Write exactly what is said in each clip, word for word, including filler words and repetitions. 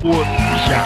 por já.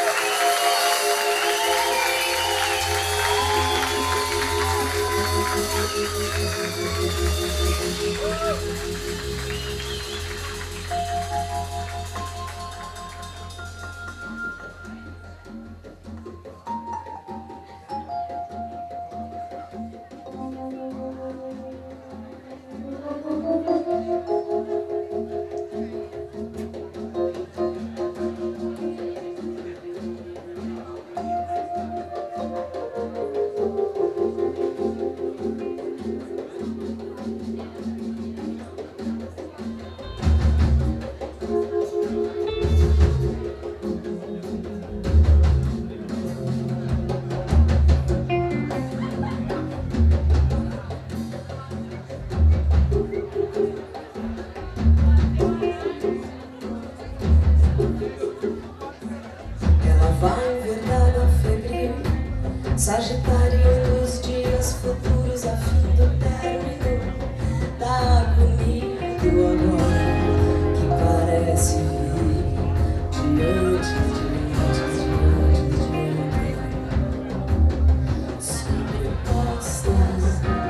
Sagitário dos dias futuros, a fim do término da agonia do agora, que parece vir diante, diante, diante, diante, sobrepostas.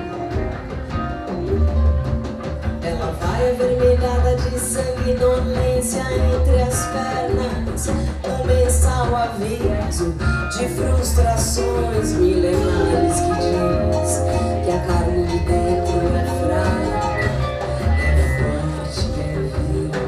Ela vai avermelhada de sanguinolência entre as pernas, um mensal aviso de frustrações milenares que diz que a carne de dentro é fraca, é forte, é viva.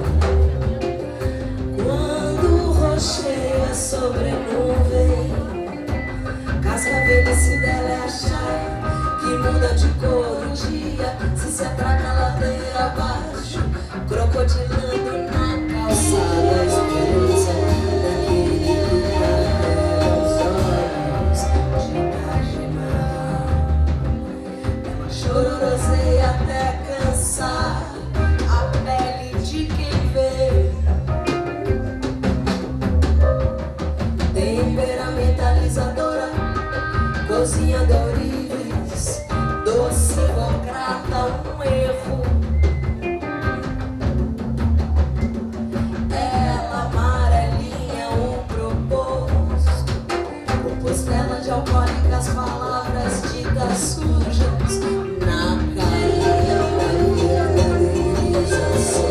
Quando rocheia sobre nuvem, cascavelhice dela é achar que muda de cor um dia, se se atraca a ladeira abaixo, crocodilando na calçada a esperança daquele que carrega os olhos de imaginar. Ela choroseia até cansar a pele de quem vê, temperamentalizadora, cozinha de ourives, doce democrata, um erro. Ela amarelinha um proposto, compostela de alcoólicas palavras ditas sujas na carinha da verdaderização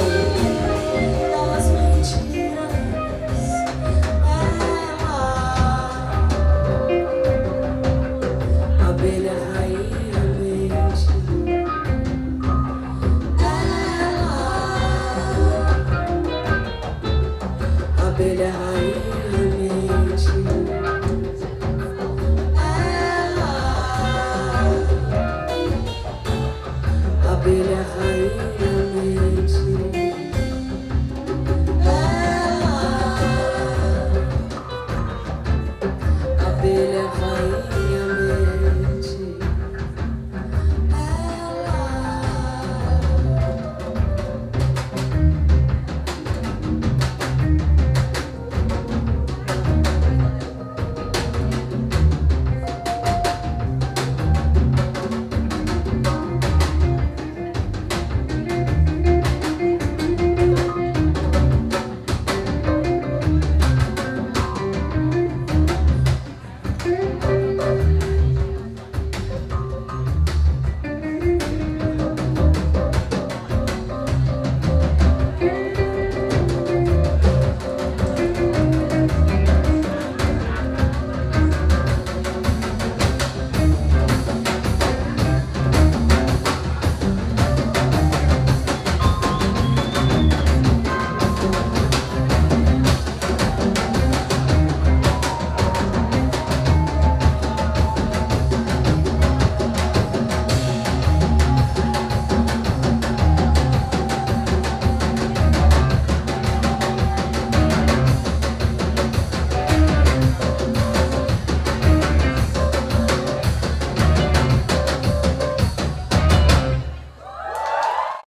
das mentiras. Ela, abelha rainha mente, ela, abelha rainha.